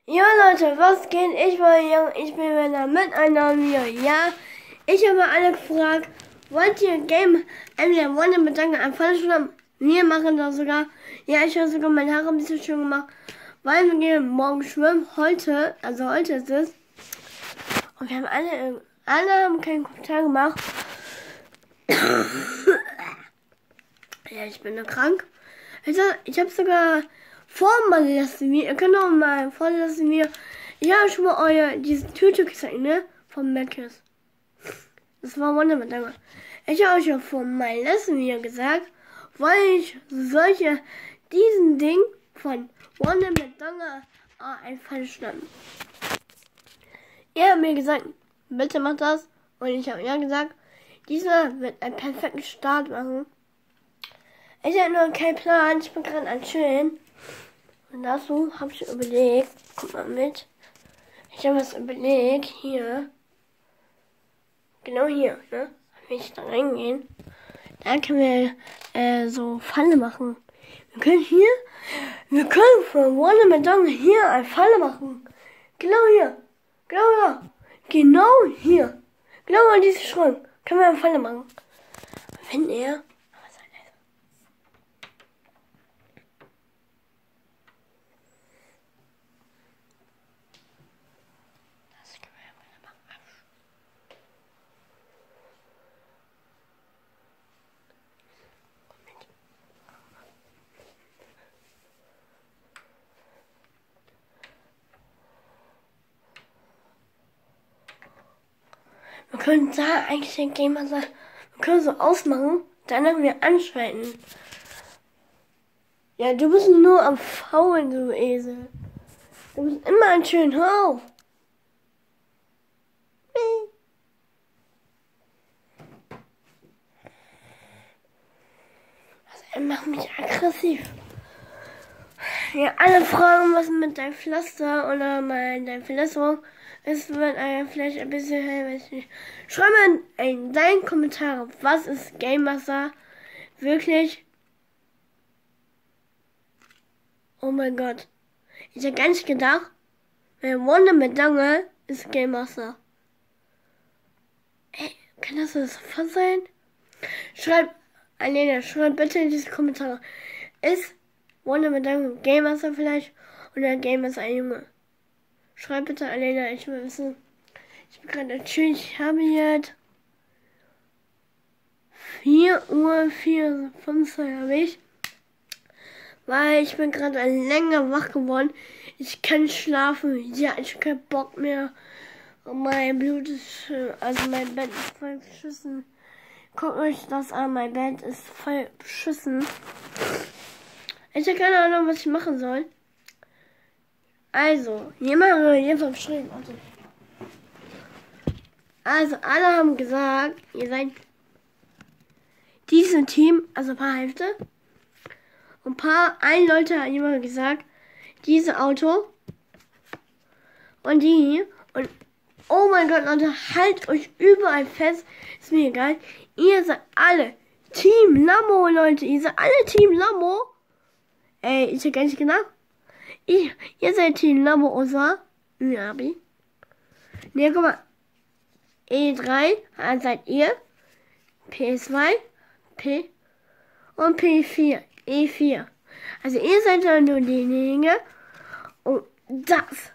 Ja Leute, was geht? Ich war Jung, ich bin wieder mit einer Video. Ja, ich habe alle gefragt, wollt ihr Game entweder Wonder mit Danke ein Fallschirm? Wir machen das sogar. Ja, ich habe sogar meine Haare ein bisschen schön gemacht, weil wir gehen morgen schwimmen. Heute ist es. Und wir haben alle haben keinen Kommentar gemacht. Ja, ich bin nur krank. Ich habe sogar vorlesen wir. Ihr könnt auch mal vorlesen wir. Ich habe schon mal diese Tüte gezeigt, ne? Von Mc's. Das war wunderbar. Ich habe euch ja von meinem letzten Video gesagt, weil ich diesen Ding von Wonder McDonald einfach stand. Ihr habt mir gesagt, bitte macht das. Und ich habe ja gesagt, dieser wird einen perfekten Start machen. Ich habe nur keinen Plan, ich bin gerade an Chillen. Und dazu habe ich überlegt, guck mal mit. Ich habe was überlegt, hier. Genau hier, ne? Wenn ich da reingehen, da können wir so Falle machen. Wir können von Wonder McDonald hier eine Falle machen. Genau hier. Genau hier. Genau an diesem Schrank können wir eine Falle machen. Wenn er... Wir können da eigentlich den Gamer sagen, wir können so ausmachen, dann können wir anschalten. Ja, du bist nur am Faulen, du Esel. Du bist immer ein schön, hör auf. Er macht mich aggressiv. Ja, alle fragen, was mit deinem Pflaster oder deine Verletzung. Es wird vielleicht ein bisschen helfen. Schreib mal in deinen Kommentaren, was ist Game Master? Wirklich? Oh mein Gott. Ich habe gar nicht gedacht, wer Wonder McDonald ist Game Master. Ey, kann das was sein? Schreib bitte in diese Kommentare. Ist Wonder McDonald Game Master vielleicht? Oder Game Master ein Junge? Schreib bitte, Alena, ich will wissen. Ich bin gerade natürlich, ich habe jetzt 4:54 Uhr habe ich. Weil ich bin gerade länger wach geworden. Ich kann nicht schlafen. Ja, ich habe keinen Bock mehr. Und mein Blut ist, also mein Bett ist voll beschissen. Guckt euch das an, mein Bett ist voll beschissen. Ich habe keine Ahnung, was ich machen soll. Also, jemand geschrieben. Also, alle haben gesagt, ihr seid diesem Team, also ein paar Hälfte. Und ein Leute hat jemand gesagt, dieses Auto und die hier. Und oh mein Gott, Leute, haltet euch überall fest. Ist mir egal. Ihr seid alle Team Lambo, Leute. Ihr seid alle Team Lambo. Ey, ich hab gar nicht gedacht. Ihr seid Team Lambo, außer Nabi. Ne, guck mal. E3 seid ihr. PS2, P und P4. E4. Also ihr seid ja nur diejenigen. Und das.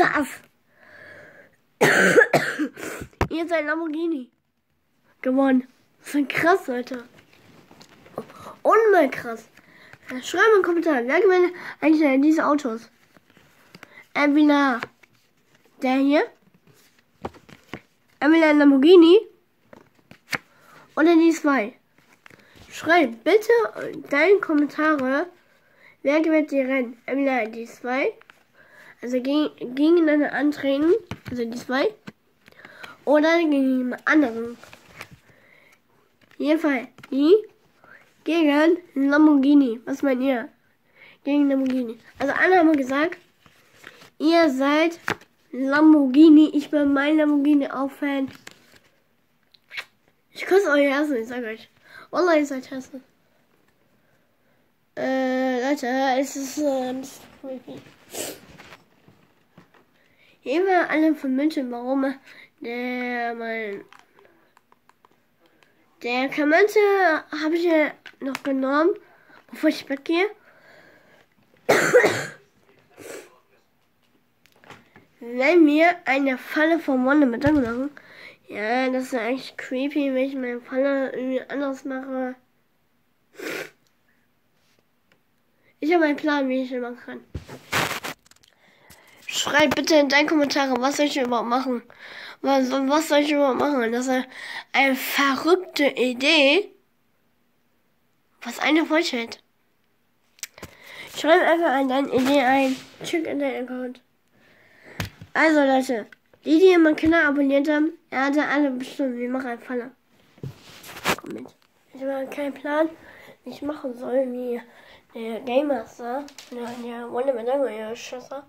Ihr seid Lamborghini gewonnen. Das ist krass, Leute. Unmal krass. Schreibt mal einen Kommentar. Wer gewinnt eigentlich diese Autos? Entweder der hier. Entweder ein Lamborghini. Oder die zwei. Schreibt bitte deine Kommentare. Wer gewinnt die Rennen? Entweder die zwei. Also gegeneinander antreten. Also die zwei. Oder gegen jemand anderen. Jedenfalls die gegen Lamborghini. Was meint ihr? Gegen Lamborghini. Also alle haben gesagt, ihr seid Lamborghini. Ich bin mein Lamborghini auch Fan. Ich küsse euer Herz, ich sag euch. Wallah, ihr seid Herzen. Leute, es ist creepy. Immer alle vermuten, warum der Kamante habe ich ja noch genommen, bevor ich weggehe. Wenn wir eine Falle vom Wonder mit machen. Ja, das ist eigentlich creepy, wenn ich meine Falle irgendwie anders mache. Ich habe einen Plan, wie ich das machen kann. Schreib bitte in deinen Kommentaren, was soll ich überhaupt machen? Was soll ich überhaupt machen? Das ist eine verrückte Idee, was eine vorstellt. Schreib einfach an deine Idee ein. Check in deinen Account. Also Leute, die meinen Kanal abonniert haben, er hatte alle bestimmt, wir machen eine Falle. Komm mit. Ich habe keinen Plan, wie ich machen soll, wie der Game Master, der Wonder mit Schüsse.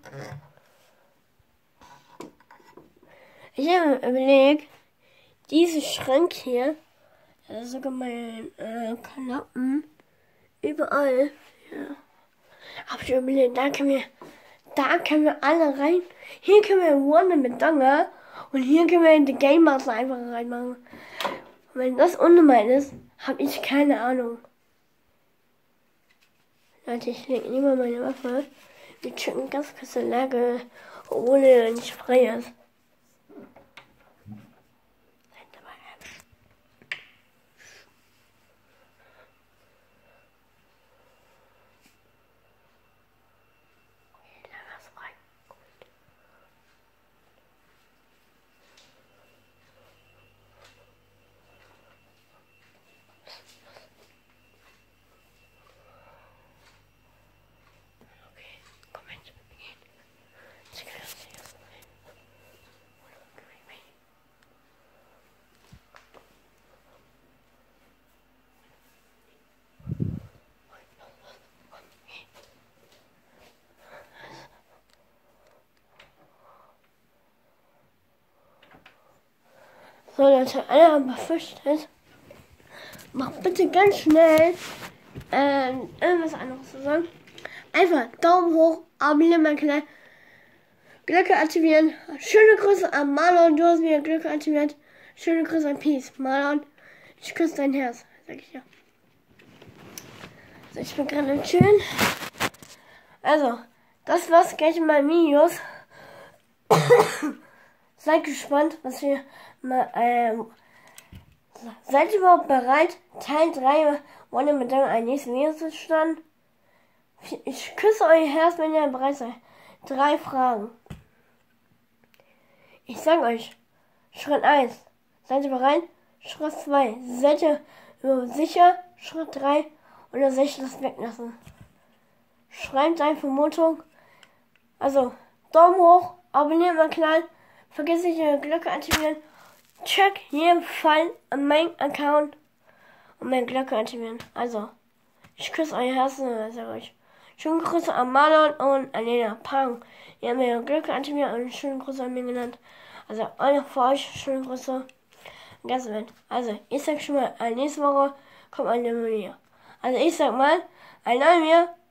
Ich habe überlegt, diese Schränke hier, sogar meine Klappen, überall, ja. Hab ich überlegt, da können wir alle rein. Hier können wir Wonder mit Dongle und hier können wir den Game Master einfach reinmachen. Und wenn das unnormal ist, habe ich keine Ahnung. Leute, ich lege lieber meine Waffe. Wir checken ganz kurze Lage, ohne er nicht frei ist. So Leute, alle haben befürchtet. Macht bitte ganz schnell irgendwas anderes zu sagen. Einfach Daumen hoch, abonnieren mein Kanal, Glocke aktivieren. Schöne Grüße an Marlon, du hast mir Glocke aktiviert. Schöne Grüße an Peace. Marlon, ich küsse dein Herz, sag ich ja. So, ich bin gerade im Chillen. Also, das war's gleich in meinen Videos. Seid gespannt, was wir mal, seid ihr überhaupt bereit, Teil 3 Wonder mit ein nächstes Video zu starten? Ich küsse euer Herz, wenn ihr bereit seid. 3 Fragen. Ich sag euch, Schritt 1, seid ihr bereit? Schritt 2, seid ihr sicher? Schritt 3, oder soll ich das weglassen? Schreibt eine Vermutung. Also, Daumen hoch, abonniert meinen Kanal, vergesst nicht die Glocke aktivieren. Check jeden Fall an meinen Account und meine Glocke aktivieren. Also, ich küsse euer Herzen und sage euch. Schöne Grüße an Marlon und Alena Pang. Ihr habt mir ihre Glocke aktiviert und schöne Grüße an mich genannt. Also, alle für euch, schöne Grüße. Ganz Welt. Also, ich sag schon mal, nächste Woche kommt eine neue Video. Also, ich sag mal, ein neues Video.